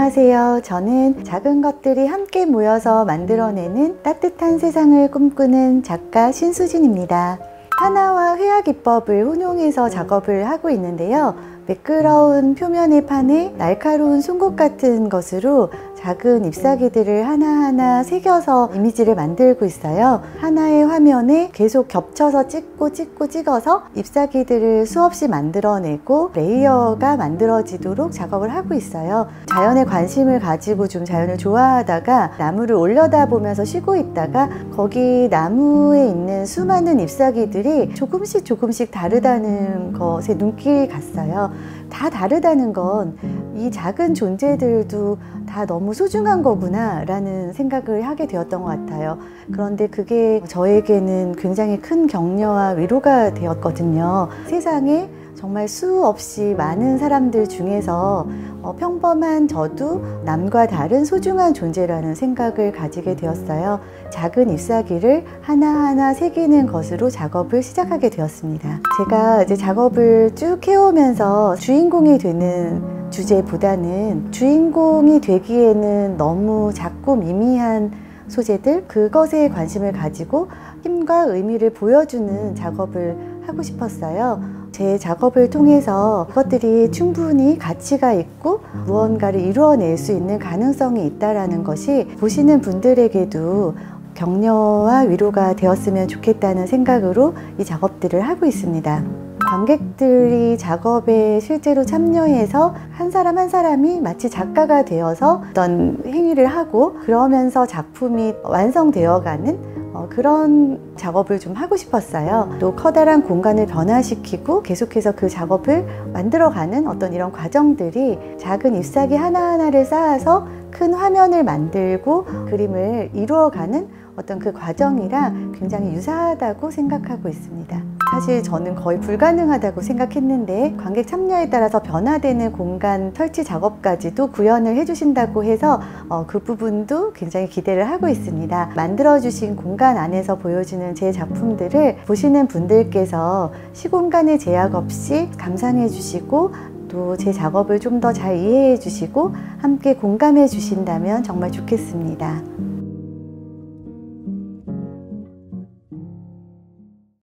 안녕하세요. 저는 작은 것들이 함께 모여서 만들어내는 따뜻한 세상을 꿈꾸는 작가 신수진입니다. 하나와 회화 기법을 혼용해서 작업을 하고 있는데요. 매끄러운 표면의 판에 날카로운 송곳 같은 것으로 작은 잎사귀들을 하나하나 새겨서 이미지를 만들고 있어요. 하나의 화면에 계속 겹쳐서 찍어서 잎사귀들을 수없이 만들어내고 레이어가 만들어지도록 작업을 하고 있어요. 자연에 관심을 가지고 좀 자연을 좋아하다가 나무를 올려다보면서 쉬고 있다가 거기 나무에 있는 수많은 잎사귀들이 조금씩 다르다는 것에 눈길이 갔어요. 다 다르다는 건 이 작은 존재들도 다 너무 소중한 거구나 라는 생각을 하게 되었던 것 같아요. 그런데 그게 저에게는 굉장히 큰 격려와 위로가 되었거든요. 세상에 정말 수없이 많은 사람들 중에서 평범한 저도 남과 다른 소중한 존재라는 생각을 가지게 되었어요. 작은 잎사귀를 하나하나 새기는 것으로 작업을 시작하게 되었습니다. 제가 이제 작업을 쭉 해오면서 주인공이 되는 주제보다는 주인공이 되기에는 너무 작고 미미한 소재들, 그것에 관심을 가지고 힘과 의미를 보여주는 작업을 하고 싶었어요. 제 작업을 통해서 그것들이 충분히 가치가 있고 무언가를 이루어낼 수 있는 가능성이 있다는 것이 보시는 분들에게도 격려와 위로가 되었으면 좋겠다는 생각으로 이 작업들을 하고 있습니다. 관객들이 작업에 실제로 참여해서 한 사람 한 사람이 마치 작가가 되어서 어떤 행위를 하고 그러면서 작품이 완성되어가는 그런 작업을 좀 하고 싶었어요. 또 커다란 공간을 변화시키고 계속해서 그 작업을 만들어가는 어떤 이런 과정들이 작은 잎사귀 하나하나를 쌓아서 큰 화면을 만들고 그림을 이루어가는 어떤 그 과정이랑 굉장히 유사하다고 생각하고 있습니다. 사실 저는 거의 불가능하다고 생각했는데 관객 참여에 따라서 변화되는 공간 설치 작업까지도 구현을 해주신다고 해서 그 부분도 굉장히 기대를 하고 있습니다. 만들어주신 공간 안에서 보여지는 제 작품들을 보시는 분들께서 시공간의 제약 없이 감상해 주시고 또 제 작업을 좀 더 잘 이해해 주시고 함께 공감해 주신다면 정말 좋겠습니다.